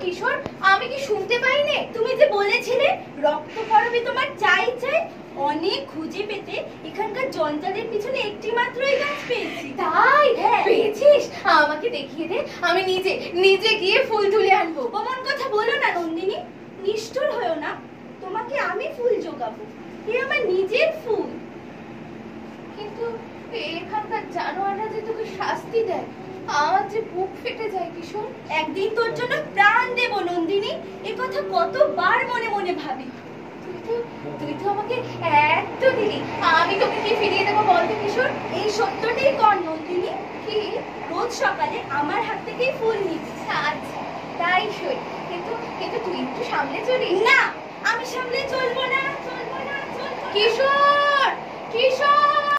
কিশোর, আমি কি শুনতে পাইনি? তুমি যে বলেছিলে রক্ত পরবে তোমার চাই চাই, অনেক খুঁজে পেতে এখানকার জঞ্জালের পিছনে একটি মাত্রই গাছ পেয়েছি। তাই? পেয়েছিস? আমাকে দেখিয়ে দে, আমি নিজে নিজে গিয়ে ফুল তুলে আনবো। অমন কথা বলো না নন্দিনী, নিষ্ঠুর হয়েও না। তোমাকে আমি ফুল জোগাবো, এ আমার নিজের ফুল। কিন্তু এখানকার জানোয়াররা যে তোকে শাস্তি দেয়, আমার যে বুক ফেটে যায় কিশোর। একদিন তোর জন্য প্রাণ দেব নন্দিনী, এ কথা কতবার মনে মনে ভাবি। তুই তো আমাকে এত দিলি, আমি তোকে কি ফিরিয়ে দেবো বলতো কিশোর? এই সত্যটাই কর নন্দিনী, কি রোজ সকালে আমার হাত থেকেই ফুল নিবি। আচ্ছা তাই সই, কিন্তু কিন্তু তুই একটু সামনে চলিস। না, আমি সামনে চলবো না, চলবো না, চলবো না। কিশোর, কিশোর।